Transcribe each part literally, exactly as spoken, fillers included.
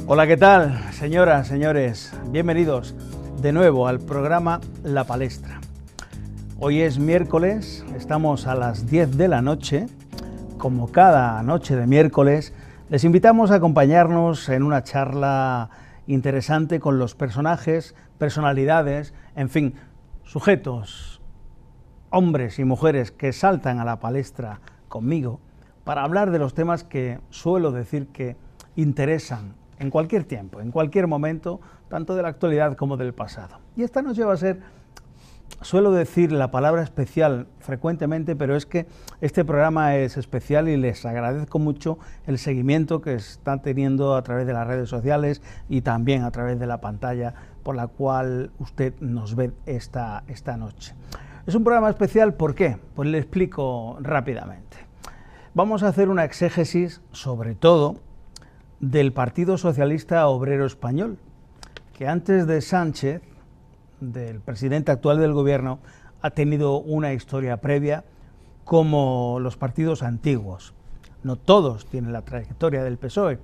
Hola, ¿qué tal, señoras, señores? Bienvenidos de nuevo al programa La Palestra. Hoy es miércoles, estamos a las diez de la noche. Como cada noche de miércoles, les invitamos a acompañarnos en una charla interesante con los personajes, personalidades, en fin, sujetos, hombres y mujeres que saltan a la palestra conmigo para hablar de los temas que suelo decir que interesan en cualquier tiempo, en cualquier momento, tanto de la actualidad como del pasado. Y esta noche va a ser, suelo decir la palabra especial frecuentemente, pero es que este programa es especial y les agradezco mucho el seguimiento que están teniendo a través de las redes sociales y también a través de la pantalla por la cual usted nos ve esta, esta noche. Es un programa especial, ¿por qué? Pues le explico rápidamente. Vamos a hacer una exégesis, sobre todo, del Partido Socialista Obrero Español, que antes de Sánchez, del presidente actual del gobierno, ha tenido una historia previa como los partidos antiguos. No todos tienen la trayectoria del P S O E.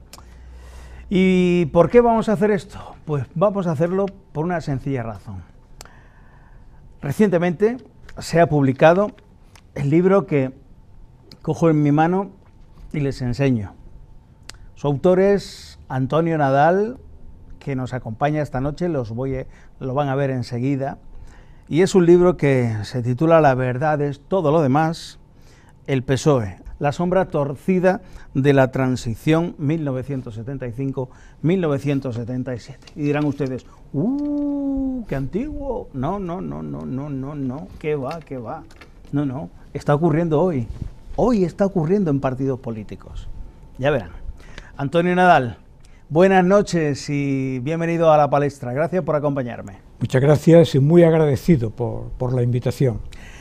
¿Y por qué vamos a hacer esto? Pues vamos a hacerlo por una sencilla razón. Recientemente se ha publicado el libro que cojo en mi mano y les enseño. Su autor es Antonio Nadal, que nos acompaña esta noche, los voy a, lo van a ver enseguida, y es un libro que se titula La verdad es todo lo demás, el P S O E, la sombra torcida de la transición mil novecientos setenta y cinco a mil novecientos setenta y siete. Y dirán ustedes, ¡uh, qué antiguo! No, no, no, no, no, no, no, ¿qué va, qué va? No, no, está ocurriendo hoy, hoy está ocurriendo en partidos políticos, ya verán. Antonio Nadal, buenas noches y bienvenido a la palestra. Gracias por acompañarme. Muchas gracias y muy agradecido por, por la invitación.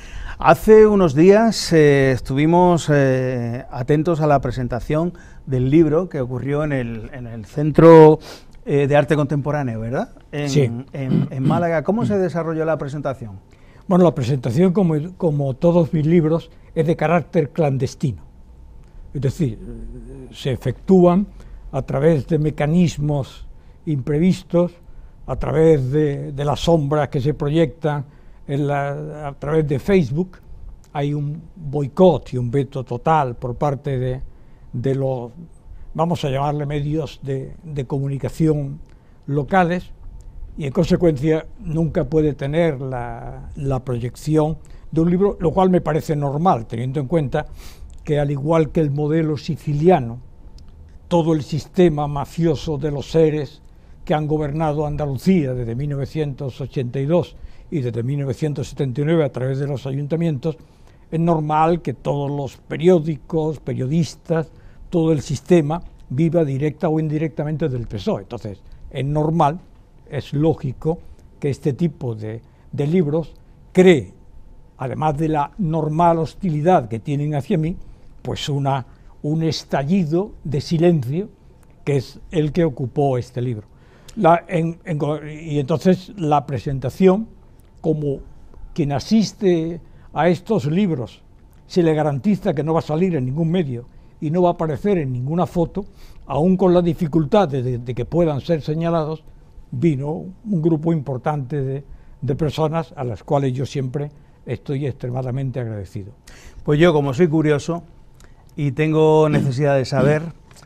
Hace unos días eh, estuvimos eh, atentos a la presentación del libro que ocurrió en el, en el Centro eh, de Arte Contemporáneo, ¿verdad? En, sí. En, en Málaga. ¿Cómo se desarrolló la presentación? Bueno, la presentación, como, como todos mis libros, es de carácter clandestino. Es decir, se efectúan a través de mecanismos imprevistos, a través de, de las sombras que se proyectan en la, a través de Facebook. Hay un boicot y un veto total por parte de, de los, vamos a llamarle medios de, de comunicación locales, y en consecuencia nunca puede tener la, la proyección de un libro, lo cual me parece normal, teniendo en cuenta que al igual que el modelo siciliano, todo el sistema mafioso de los seres que han gobernado Andalucía desde mil novecientos ochenta y dos y desde mil novecientos setenta y nueve a través de los ayuntamientos, es normal que todos los periódicos, periodistas, todo el sistema viva directa o indirectamente del P S O E. Entonces, es normal, es lógico que este tipo de, de libros cree, además de la normal hostilidad que tienen hacia mí, pues una, un estallido de silencio, que es el que ocupó este libro. La, en, en, y entonces la presentación, como quien asiste a estos libros se le garantiza que no va a salir en ningún medio y no va a aparecer en ninguna foto, aún con la dificultad de, de que puedan ser señalados, vino un grupo importante de, de personas a las cuales yo siempre estoy extremadamente agradecido. Pues yo, como soy curioso y tengo necesidad de saber,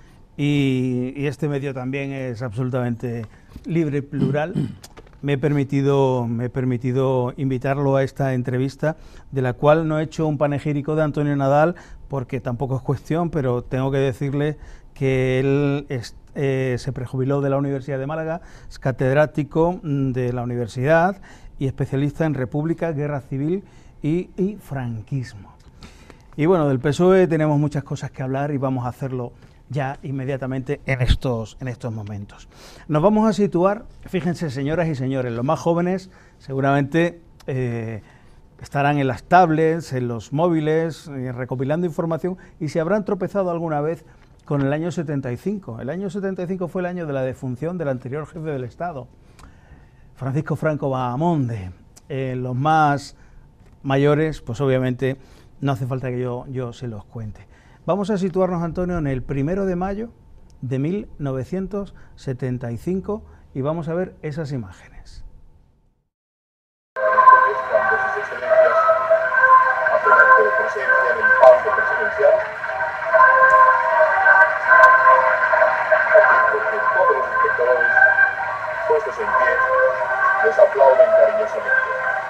y, y este medio también es absolutamente libre y plural, me he permitido, me he permitido invitarlo a esta entrevista, de la cual no he hecho un panegírico de Antonio Nadal, porque tampoco es cuestión, pero tengo que decirle que él es, eh, se prejubiló de la Universidad de Málaga, es catedrático de la universidad y especialista en República, Guerra Civil y, y franquismo. Y bueno, del P S O E tenemos muchas cosas que hablar y vamos a hacerlo ya inmediatamente en estos, en estos momentos. Nos vamos a situar, fíjense, señoras y señores, los más jóvenes seguramente eh, estarán en las tablets, en los móviles, eh, recopilando información, y se habrán tropezado alguna vez con el año setenta y cinco. El año setenta y cinco fue el año de la defunción del anterior jefe del Estado, Francisco Franco Bahamonde. Eh, los más mayores, pues obviamente no hace falta que yo, yo se los cuente. Vamos a situarnos, Antonio, en el primero de mayo de mil novecientos setenta y cinco y vamos a ver esas imágenes. Cuando sus excelencias hacen acto de presencia en el palco presidencial, porque todos los espectadores puestos en pie les aplauden cariñosamente.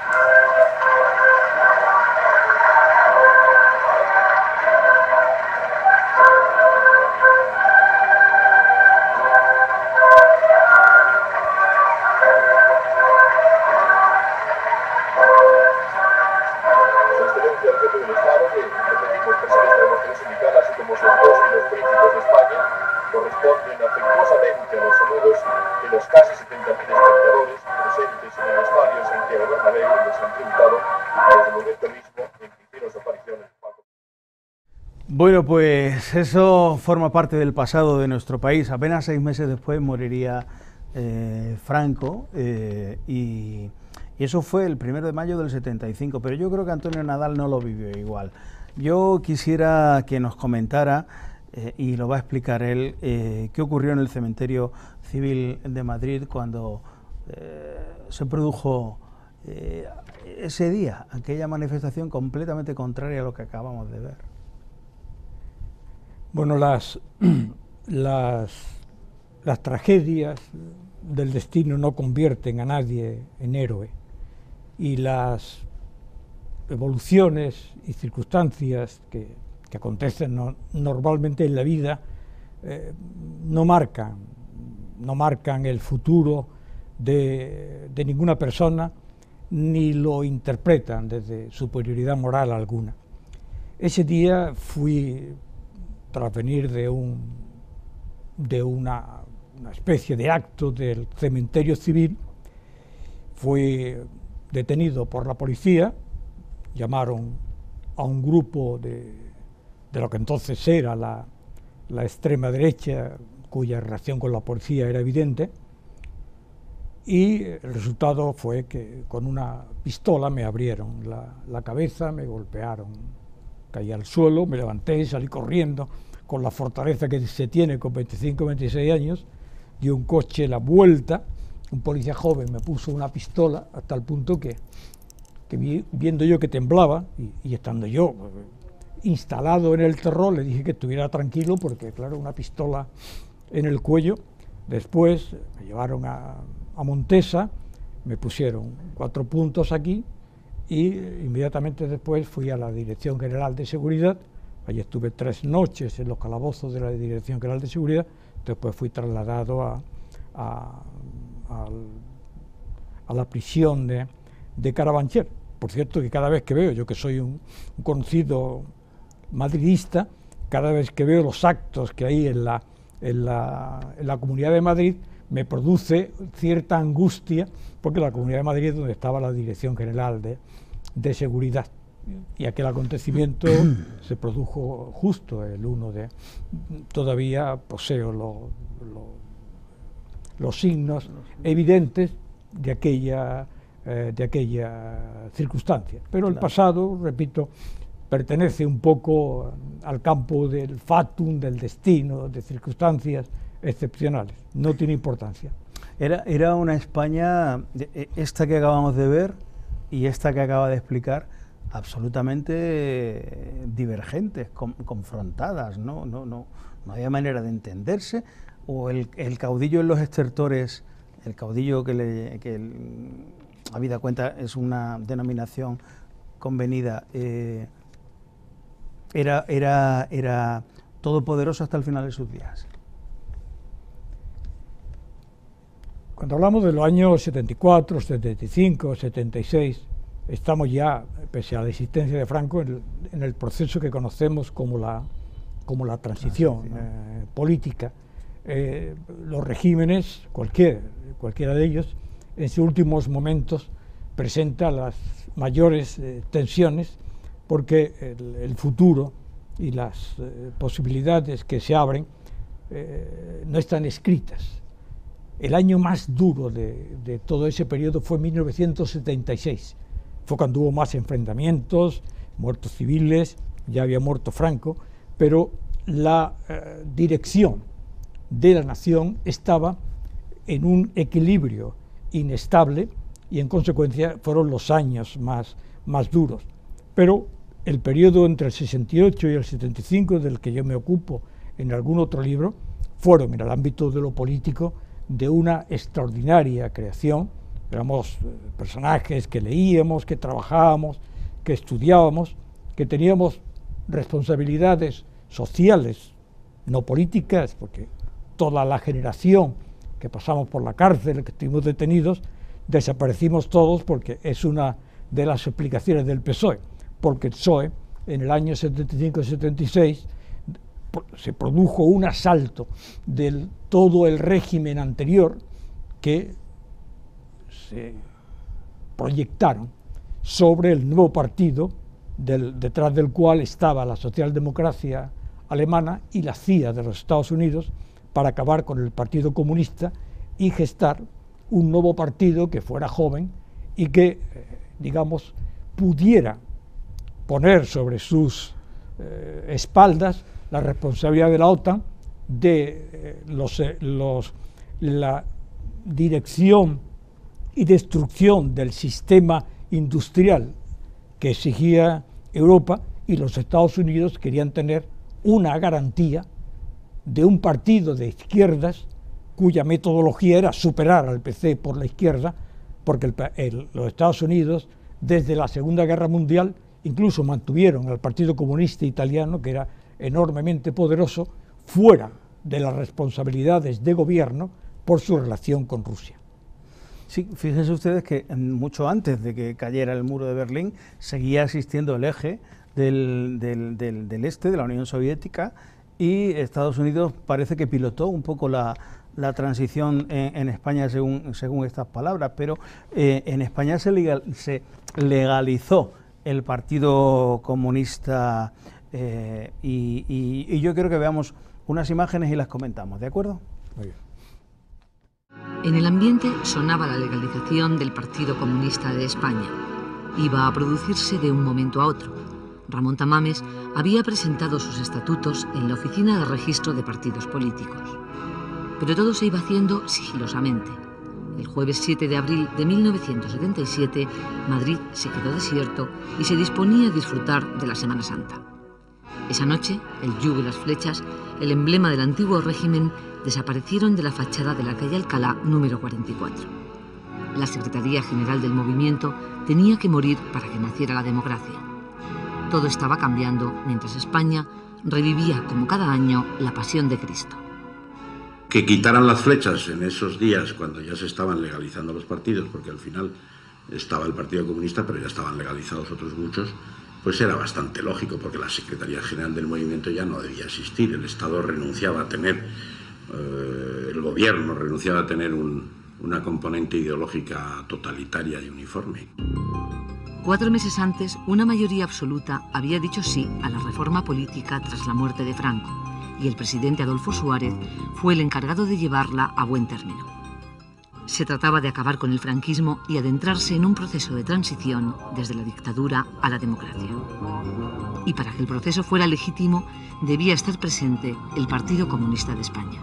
Corresponden afectuosamente a los saludos de los casi setenta mil espectadores presentes en el estadio Santiago Bernabéu, donde se han triunfado desde el momento mismo en que hicieron su aparición en el palco. Bueno, pues eso forma parte del pasado de nuestro país. Apenas seis meses después moriría eh, Franco eh, y, y eso fue el primero de mayo del setenta y cinco, pero yo creo que Antonio Nadal no lo vivió igual. Yo quisiera que nos comentara Eh, y lo va a explicar él, eh, qué ocurrió en el cementerio civil de Madrid cuando eh, se produjo eh, ese día, aquella manifestación completamente contraria a lo que acabamos de ver. Bueno, las, las, las tragedias del destino no convierten a nadie en héroe, y las evoluciones y circunstancias que que acontecen no, normalmente en la vida eh, no marcan, no marcan el futuro de, de ninguna persona, ni lo interpretan desde superioridad moral alguna. Ese día fui, tras venir de, un, de una, una especie de acto del cementerio civil, fui detenido por la policía, llamaron a un grupo de de lo que entonces era la, la extrema derecha, cuya relación con la policía era evidente, y el resultado fue que con una pistola me abrieron la, la cabeza, me golpearon, caí al suelo, me levanté, salí corriendo, con la fortaleza que se tiene con veinticinco, veintiséis años, di un coche la vuelta, un policía joven me puso una pistola, hasta el punto que, que vi, viendo yo que temblaba, y, y estando yo instalado en el terror, le dije que estuviera tranquilo, porque claro, una pistola en el cuello. Después me llevaron a, a Montesa, me pusieron cuatro puntos aquí, y inmediatamente después fui a la Dirección General de Seguridad. Allí estuve tres noches en los calabozos de la Dirección General de Seguridad. Después fui trasladado a, a, a, a la prisión de, de Carabanchel. Por cierto, que cada vez que veo, yo que soy un, un conocido madridista, cada vez que veo los actos que hay en la, en, la, en la Comunidad de Madrid, me produce cierta angustia, porque la Comunidad de Madrid es donde estaba la Dirección General de, de Seguridad, y aquel acontecimiento se produjo justo el uno de... Todavía poseo lo, lo, los signos evidentes de aquella, eh, de aquella circunstancia, pero el pasado, repito, pertenece un poco al campo del fatum, del destino, de circunstancias excepcionales, no tiene importancia. Era, era una España, esta que acabamos de ver y esta que acaba de explicar, absolutamente divergentes, com, confrontadas, ¿no? No, no, no había manera de entenderse, o el, el caudillo en los estertores, el caudillo que, le, que el, habida cuenta es una denominación convenida, eh, Era, era, era todopoderoso hasta el final de sus días. Cuando hablamos de los años setenta y cuatro, setenta y cinco, setenta y seis, estamos ya, pese a la existencia de Franco, en el, en el proceso que conocemos como la, como la transición, transición. Eh, política. Eh, los regímenes, cualquier, cualquiera de ellos, en sus últimos momentos presenta las mayores eh, tensiones, porque el, el futuro y las eh, posibilidades que se abren eh, no están escritas. El año más duro de, de todo ese periodo fue mil novecientos setenta y seis, fue cuando hubo más enfrentamientos, muertos civiles, ya había muerto Franco, pero la eh, dirección de la nación estaba en un equilibrio inestable y en consecuencia fueron los años más, más duros. Pero el periodo entre el sesenta y ocho y el setenta y cinco, del que yo me ocupo en algún otro libro, fueron en el ámbito de lo político de una extraordinaria creación. Éramos personajes que leíamos, que trabajábamos, que estudiábamos, que teníamos responsabilidades sociales, no políticas, porque toda la generación que pasamos por la cárcel, que estuvimos detenidos, desaparecimos todos, porque es una de las explicaciones del P S O E, porque el P S O E en el año setenta y cinco setenta y seis se produjo un asalto de todo el régimen anterior que se proyectaron sobre el nuevo partido del, detrás del cual estaba la socialdemocracia alemana y la C I A de los Estados Unidos, para acabar con el Partido Comunista y gestar un nuevo partido que fuera joven y que, eh, digamos, pudiera poner sobre sus eh, espaldas la responsabilidad de la OTAN de eh, los, eh, los, la dirección y destrucción del sistema industrial que exigía Europa, y los Estados Unidos querían tener una garantía de un partido de izquierdas cuya metodología era superar al P C por la izquierda, porque el, el, los Estados Unidos desde la Segunda Guerra Mundial incluso mantuvieron al Partido Comunista Italiano, que era enormemente poderoso, fuera de las responsabilidades de gobierno por su relación con Rusia. Sí, fíjense ustedes que mucho antes de que cayera el muro de Berlín seguía existiendo el eje del, del, del, del este, de la Unión Soviética, y Estados Unidos parece que pilotó un poco la, la transición en, en España según, según estas palabras, pero eh, en España se, legal, se legalizó el Partido Comunista eh, y, y, y yo quiero que veamos unas imágenes y las comentamos, ¿de acuerdo? Muy bien. En el ambiente sonaba la legalización del Partido Comunista de España. Iba a producirse de un momento a otro. Ramón Tamames había presentado sus estatutos en la Oficina de Registro de Partidos Políticos. Pero todo se iba haciendo sigilosamente. El jueves siete de abril de mil novecientos setenta y siete, Madrid se quedó desierto y se disponía a disfrutar de la Semana Santa. Esa noche, el yugo y las flechas, el emblema del antiguo régimen, desaparecieron de la fachada de la calle Alcalá número cuarenta y cuatro. La Secretaría General del Movimiento tenía que morir para que naciera la democracia. Todo estaba cambiando mientras España revivía, como cada año, la pasión de Cristo. Que quitaran las flechas en esos días cuando ya se estaban legalizando los partidos, porque al final estaba el Partido Comunista, pero ya estaban legalizados otros muchos, pues era bastante lógico, porque la Secretaría General del Movimiento ya no debía existir. El Estado renunciaba a tener, eh, el gobierno renunciaba a tener un, una componente ideológica totalitaria y uniforme. Cuatro meses antes, una mayoría absoluta había dicho sí a la reforma política tras la muerte de Franco, y el presidente Adolfo Suárez fue el encargado de llevarla a buen término. Se trataba de acabar con el franquismo y adentrarse en un proceso de transición desde la dictadura a la democracia. Y para que el proceso fuera legítimo, debía estar presente el Partido Comunista de España.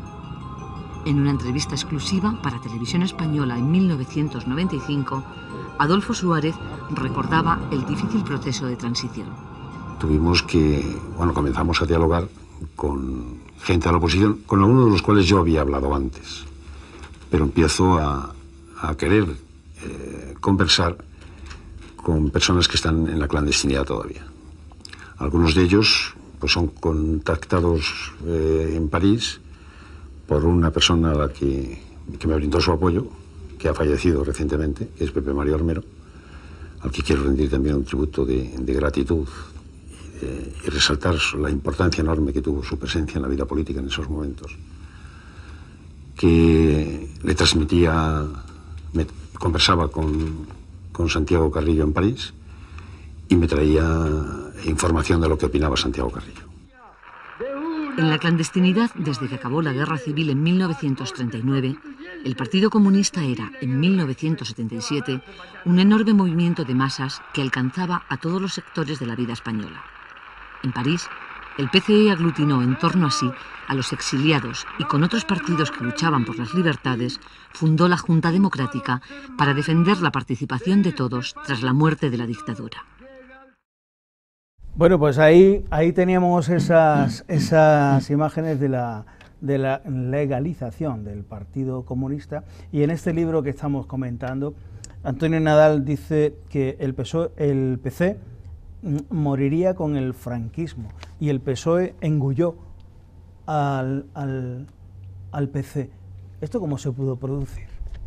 En una entrevista exclusiva para Televisión Española en mil novecientos noventa y cinco, Adolfo Suárez recordaba el difícil proceso de transición. Tuvimos que, bueno, comenzamos a dialogar con gente de la oposición, con algunos de los cuales yo había hablado antes, pero empiezo a, a querer eh, conversar con personas que están en la clandestinidad todavía. Algunos de ellos pues, son contactados eh, en París por una persona a la que, que me brindó su apoyo, que ha fallecido recientemente, que es Pepe María Olmero, al que quiero rendir también un tributo de, de gratitud y, de, y resaltar la importancia enorme que tuvo su presencia en la vida política en esos momentos, que le transmitía, me conversaba con, con Santiago Carrillo en París y me traía información de lo que opinaba Santiago Carrillo. En la clandestinidad, desde que acabó la Guerra Civil en mil novecientos treinta y nueve, el Partido Comunista era, en mil novecientos setenta y siete, un enorme movimiento de masas que alcanzaba a todos los sectores de la vida española. En París, el P C E aglutinó en torno a sí a los exiliados y con otros partidos que luchaban por las libertades, fundó la Junta Democrática para defender la participación de todos tras la muerte de la dictadura. Bueno, pues ahí, ahí teníamos esas, esas imágenes de la, de la legalización del Partido Comunista, y en este libro que estamos comentando, Antonio Nadal dice que el P S O E, el P C moriría con el franquismo, y el P S O E engulló al, al, al P C. ¿Esto cómo se pudo producir?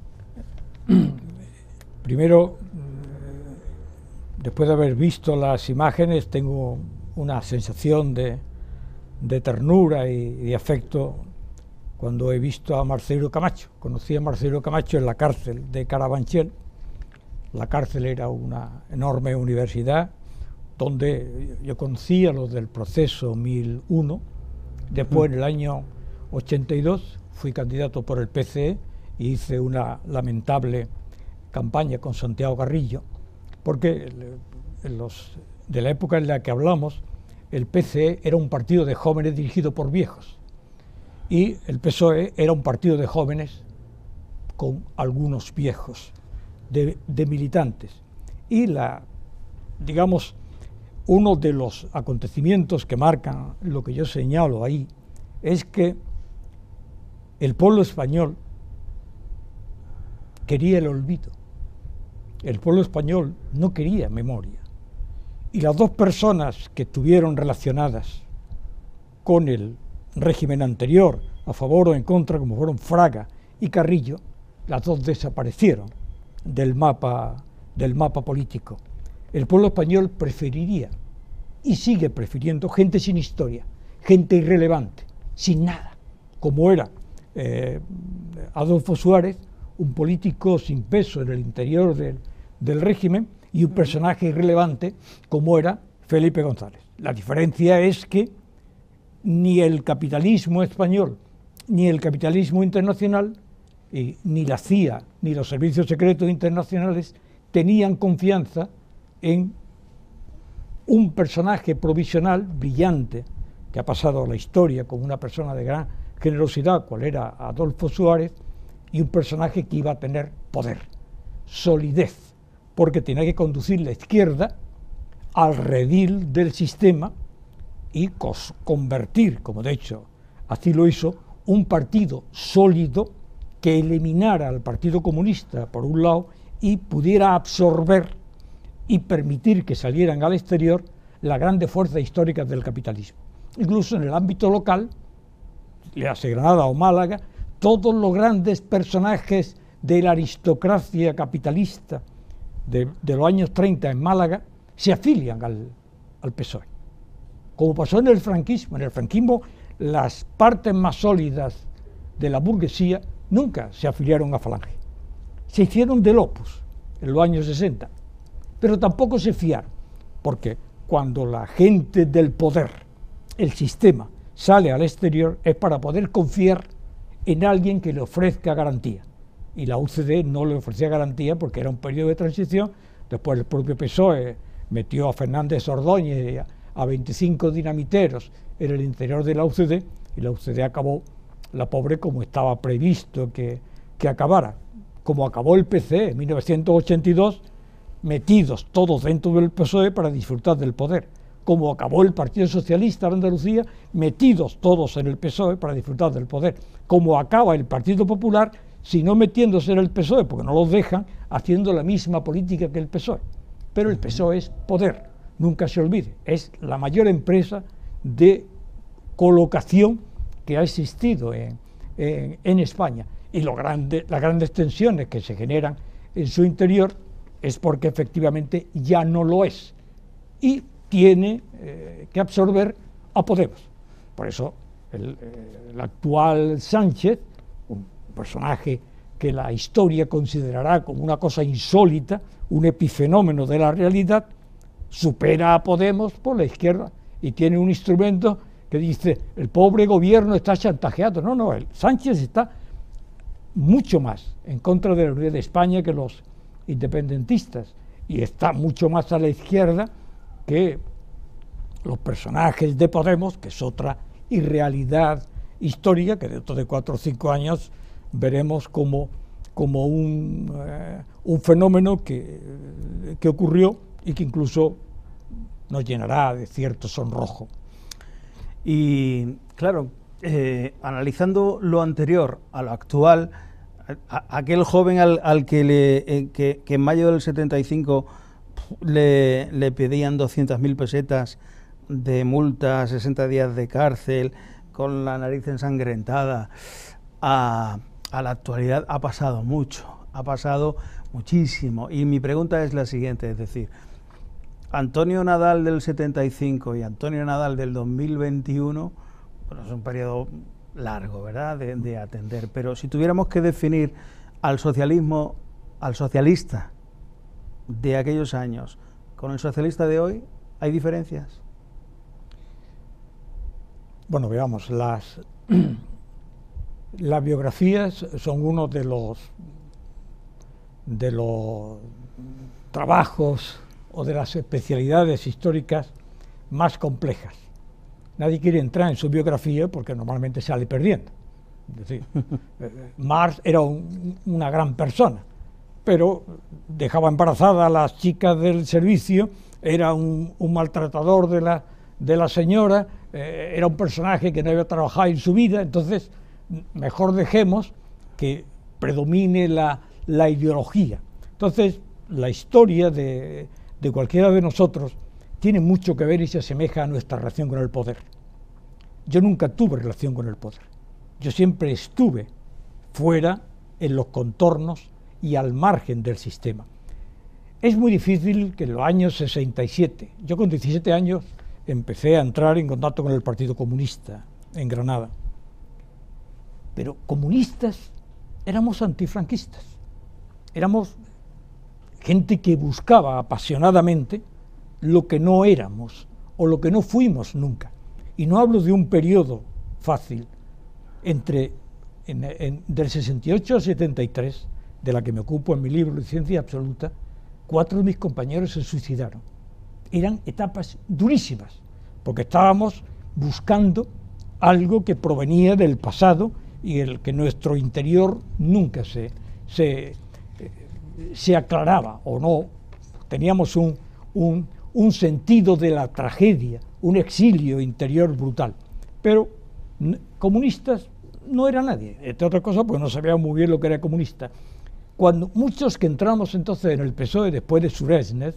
Primero, después de haber visto las imágenes, tengo una sensación de, de ternura y de afecto cuando he visto a Marcelino Camacho. Conocí a Marcelino Camacho en la cárcel de Carabanchel. La cárcel era una enorme universidad donde yo conocí a los del proceso mil uno. Después, en el año ochenta y dos, fui candidato por el P C E y hice una lamentable campaña con Santiago Carrillo, porque en los, de la época en la que hablamos, el P C E era un partido de jóvenes dirigido por viejos, y el P S O E era un partido de jóvenes con algunos viejos, de, de militantes. Y la, digamos, uno de los acontecimientos que marcan lo que yo señalo ahí es que el pueblo español quería el olvido. El pueblo español no quería memoria. Y las dos personas que estuvieron relacionadas con el régimen anterior, a favor o en contra, como fueron Fraga y Carrillo, las dos desaparecieron del mapa, del mapa político. El pueblo español preferiría, y sigue prefiriendo, gente sin historia, gente irrelevante, sin nada, como era eh, Adolfo Suárez, un político sin peso en el interior del, del régimen, y un personaje irrelevante como era Felipe González. La diferencia es que ni el capitalismo español, ni el capitalismo internacional, eh, ni la C I A, ni los servicios secretos internacionales tenían confianza en un personaje provisional brillante que ha pasado a la historia como una persona de gran generosidad, cual era Adolfo Suárez, y un personaje que iba a tener poder, solidez, porque tenía que conducir la izquierda al redil del sistema y convertir, como de hecho así lo hizo, un partido sólido que eliminara al Partido Comunista por un lado y pudiera absorber y permitir que salieran al exterior las grandes fuerzas históricas del capitalismo. Incluso en el ámbito local, le hace Granada o Málaga, todos los grandes personajes de la aristocracia capitalista de, de los años treinta en Málaga se afilian al, al P S O E. Como pasó en el franquismo. En el franquismo las partes más sólidas de la burguesía nunca se afiliaron a Falange. Se hicieron del Opus en los años sesenta, pero tampoco se fiaron, porque cuando la gente del poder, el sistema, sale al exterior es para poder confiar en alguien que le ofrezca garantía. Y la U C D no le ofrecía garantía porque era un periodo de transición. Después el propio P S O E metió a Fernández Ordóñez y a, a veinticinco dinamiteros en el interior de la U C D, y la U C D acabó, la pobre, como estaba previsto que, que acabara, como acabó el P C E en mil novecientos ochenta y dos, metidos todos dentro del P S O E para disfrutar del poder, como acabó el Partido Socialista de Andalucía, metidos todos en el P S O E para disfrutar del poder, como acaba el Partido Popular, si no metiéndose en el P S O E, porque no los dejan, haciendo la misma política que el P S O E. Pero el P S O E es poder, nunca se olvide, es la mayor empresa de colocación que ha existido en, en, en España, y lo grande, las grandes tensiones que se generan en su interior es porque efectivamente ya no lo es, y tiene eh, que absorber a Podemos. Por eso el, eh, el actual Sánchez, un personaje que la historia considerará como una cosa insólita, un epifenómeno de la realidad, supera a Podemos por la izquierda y tiene un instrumento que dice el pobre gobierno está chantajeado. No, no, el Sánchez está mucho más en contra de la unidad de España que los independentistas, y está mucho más a la izquierda que los personajes de Podemos, que es otra irrealidad histórica que dentro de cuatro o cinco años veremos como, como un, eh, un fenómeno que, que ocurrió y que incluso nos llenará de cierto sonrojo. Y claro, eh, analizando lo anterior a lo actual, a, aquel joven al, al que, le, eh, que, que en mayo del setenta y cinco le, le pedían doscientas mil pesetas de multa, sesenta días de cárcel, con la nariz ensangrentada, a, a la actualidad ha pasado mucho, ha pasado muchísimo. Y mi pregunta es la siguiente, es decir, Antonio Nadal del setenta y cinco y Antonio Nadal del dos mil veintiuno, bueno, es un periodo largo, ¿verdad?, de, de atender, pero si tuviéramos que definir al socialismo, al socialista de aquellos años con el socialista de hoy, ¿hay diferencias? Bueno, veamos, las, las biografías son uno de los, de los trabajos o de las especialidades históricas más complejas. Nadie quiere entrar en su biografía porque normalmente sale perdiendo. Es decir, Marx era un, una gran persona, pero dejaba embarazada a las chicas del servicio, era un, un maltratador de la, de la señora, eh, era un personaje que no había trabajado en su vida, entonces mejor dejemos que predomine la, la ideología. Entonces, la historia de, de cualquiera de nosotros tiene mucho que ver y se asemeja a nuestra relación con el poder. Yo nunca tuve relación con el poder. Yo siempre estuve fuera, en los contornos y al margen del sistema. Es muy difícil que en los años sesenta y siete, yo con diecisiete años empecé a entrar en contacto con el Partido Comunista en Granada, pero comunistas éramos antifranquistas, éramos gente que buscaba apasionadamente lo que no éramos o lo que no fuimos nunca. Y no hablo de un periodo fácil, entre en, en, del sesenta y ocho al setenta y tres, de la que me ocupo en mi libro Licencia Absoluta, cuatro de mis compañeros se suicidaron. Eran etapas durísimas, porque estábamos buscando algo que provenía del pasado y el que nuestro interior nunca se, se, eh, se aclaraba, o no, teníamos un, un, un sentido de la tragedia, un exilio interior brutal. Pero comunistas no era nadie, entre otras cosas, pues no sabíamos muy bien lo que era comunista. Cuando muchos que entramos entonces en el P S O E después de Suresnes,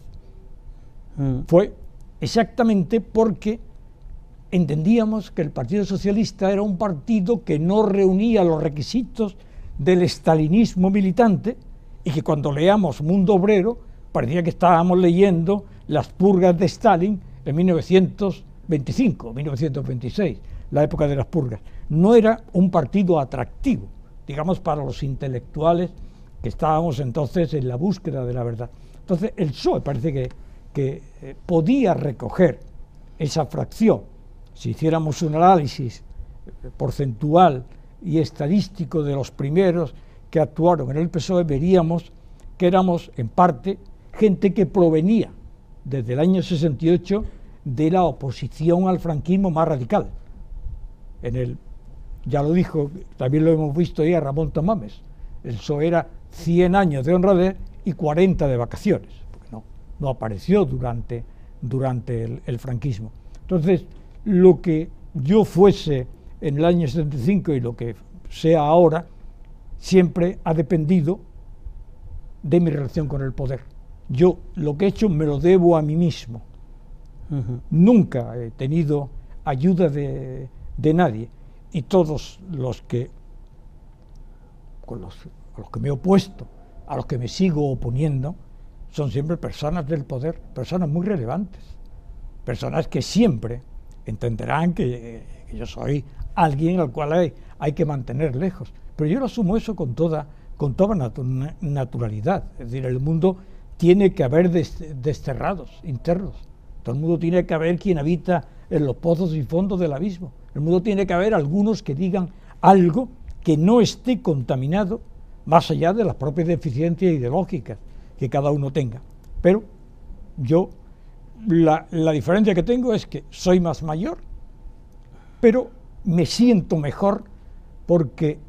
mm. fue exactamente porque entendíamos que el Partido Socialista era un partido que no reunía los requisitos del estalinismo militante y que cuando leamos Mundo Obrero parecía que estábamos leyendo las purgas de Stalin en mil novecientos veinticinco, mil novecientos veintiséis, la época de las purgas. No era un partido atractivo, digamos, para los intelectuales que estábamos entonces en la búsqueda de la verdad. Entonces el P S O E parece que, que eh, podía recoger esa fracción. Si hiciéramos un análisis porcentual y estadístico de los primeros que actuaron en el P S O E, veríamos que éramos en parte gente que provenía desde el año sesenta y ocho de la oposición al franquismo más radical. En el, ya lo dijo, también lo hemos visto ahí a Ramón Tamames, el P S O E era cien años de honradez y cuarenta de vacaciones, porque no, no apareció durante, durante el, el franquismo. Entonces, lo que yo fuese en el año setenta y cinco y lo que sea ahora, siempre ha dependido de mi relación con el poder. Yo lo que he hecho me lo debo a mí mismo. Uh-huh. Nunca he tenido ayuda de, de nadie, y todos los que con los, a los que me he opuesto, a los que me sigo oponiendo, son siempre personas del poder, personas muy relevantes, personas que siempre entenderán que, que yo soy alguien al cual hay, hay que mantener lejos, pero yo lo asumo eso con toda, con toda natu- naturalidad. Es decir, el mundo tiene que haber des, desterrados internos, todo el mundo tiene que haber quien habita en los pozos y fondos del abismo, el mundo tiene que haber algunos que digan algo que no esté contaminado más allá de las propias deficiencias ideológicas que cada uno tenga. Pero yo la, la diferencia que tengo es que soy más mayor, pero me siento mejor porque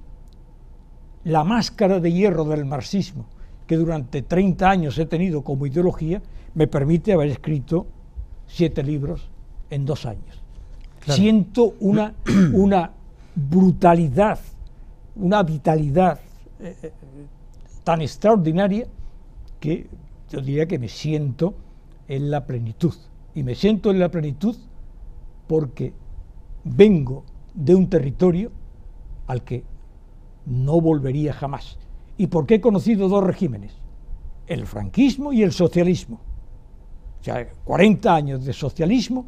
la máscara de hierro del marxismo, que durante treinta años he tenido como ideología, me permite haber escrito siete libros en dos años. Claro. Siento una, una brutalidad, una vitalidad eh, tan extraordinaria que yo diría que me siento en la plenitud. Y me siento en la plenitud porque vengo de un territorio al que no volvería jamás. ¿Y porque he conocido dos regímenes? El franquismo y el socialismo. O sea, cuarenta años de socialismo,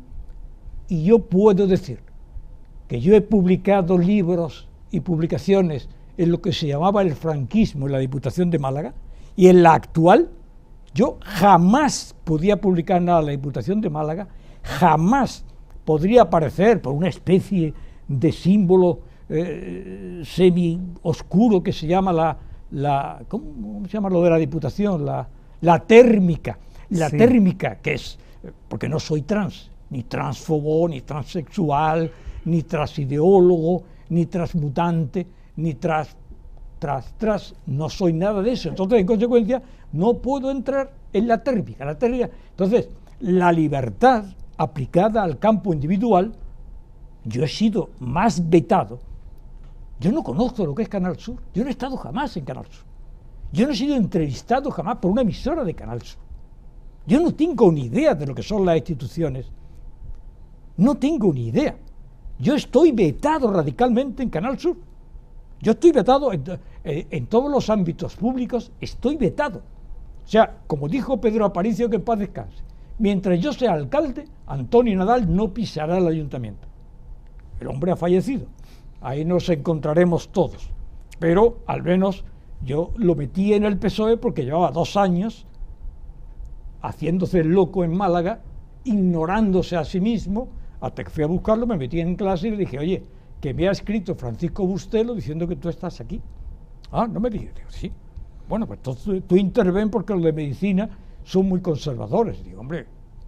y yo puedo decir que yo he publicado libros y publicaciones en lo que se llamaba el franquismo en la Diputación de Málaga, y en la actual yo jamás podía publicar nada en la Diputación de Málaga, jamás podría aparecer por una especie de símbolo eh, semi-oscuro que se llama la, la ¿cómo se llama lo de la Diputación? La, la térmica, la sí. térmica, que es, porque no soy trans, ni transfobo, ni transexual, ni transideólogo, ni transmutante, ni tras, tras, tras, no soy nada de eso. Entonces, en consecuencia, no puedo entrar en la térmica. La térmica. Entonces, la libertad aplicada al campo individual, yo he sido más vetado. Yo no conozco lo que es Canal Sur, yo no he estado jamás en Canal Sur. Yo no he sido entrevistado jamás por una emisora de Canal Sur. Yo no tengo ni idea de lo que son las instituciones. No tengo ni idea. Yo estoy vetado radicalmente en Canal Sur. Yo estoy vetado en, en, en todos los ámbitos públicos, estoy vetado. O sea, como dijo Pedro Aparicio, que en paz descanse, mientras yo sea alcalde, Antonio Nadal no pisará el ayuntamiento. El hombre ha fallecido, ahí nos encontraremos todos. Pero al menos yo lo metí en el P S O E porque llevaba dos años haciéndose el loco en Málaga, ignorándose a sí mismo, hasta que fui a buscarlo, me metí en clase y le dije, oye, que me ha escrito Francisco Bustelo diciendo que tú estás aquí. Ah, no me dije, digo, sí. Bueno, pues entonces tú interven porque los de medicina son muy conservadores. Digo, hombre,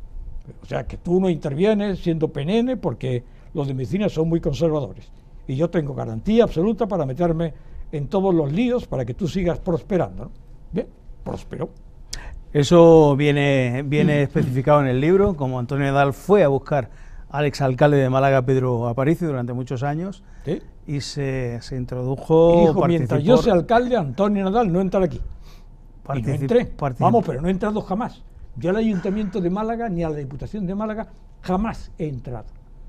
o sea, que tú no intervienes siendo P N N porque los de medicina son muy conservadores. Y yo tengo garantía absoluta para meterme en todos los líos para que tú sigas prosperando, ¿no? Bien, prosperó. Eso viene, viene especificado en el libro, como Antonio Nadal fue a buscar al exalcalde de Málaga, Pedro Aparicio, durante muchos años, ¿sí? y se, se introdujo... Y dijo, mientras yo sea alcalde, Antonio Nadal no entra aquí. Y no entré. Vamos, pero no he entrado jamás. Yo al Ayuntamiento de Málaga, ni a la Diputación de Málaga, jamás he entrado.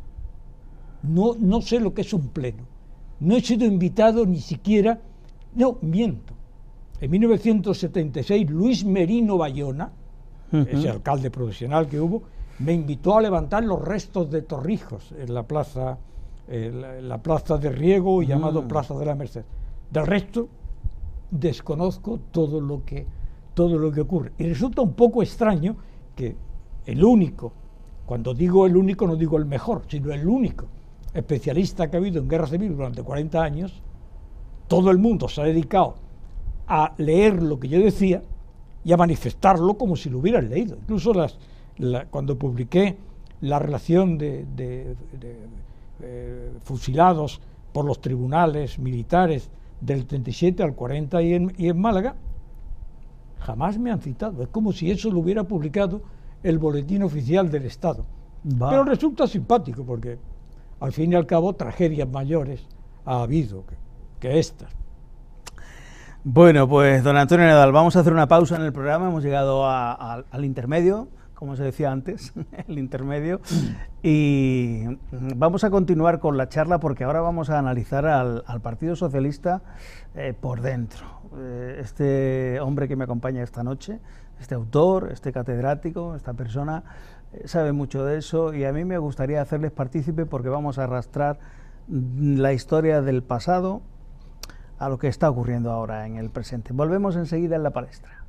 No, no sé lo que es un pleno. No he sido invitado ni siquiera... No, miento. En mil novecientos setenta y seis, Luis Merino Bayona, uh-huh. ese alcalde profesional que hubo, me invitó a levantar los restos de Torrijos en la plaza, eh, la, la plaza de Riego, uh-huh. llamado Plaza de la Merced. Del resto, desconozco todo lo que, todo lo que ocurre. Y resulta un poco extraño que el único, cuando digo el único no digo el mejor, sino el único especialista que ha habido en guerra civil durante cuarenta años, todo el mundo se ha dedicado a leer lo que yo decía y a manifestarlo como si lo hubieran leído. Incluso las, la, cuando publiqué la relación de, de, de eh, fusilados por los tribunales militares del treinta y siete al cuarenta y en, y en Málaga, jamás me han citado. Es como si eso lo hubiera publicado el Boletín Oficial del Estado. Va. Pero resulta simpático porque al fin y al cabo tragedias mayores ha habido que, que estas. Bueno, pues don Antonio Nadal, vamos a hacer una pausa en el programa, hemos llegado a, a, al intermedio, como se decía antes, el intermedio, y vamos a continuar con la charla porque ahora vamos a analizar al, al Partido Socialista eh, por dentro. Eh, este hombre que me acompaña esta noche, este autor, este catedrático, esta persona, eh, sabe mucho de eso y a mí me gustaría hacerles partícipe porque vamos a arrastrar la historia del pasado a lo que está ocurriendo ahora en el presente. Volvemos enseguida en La Palestra.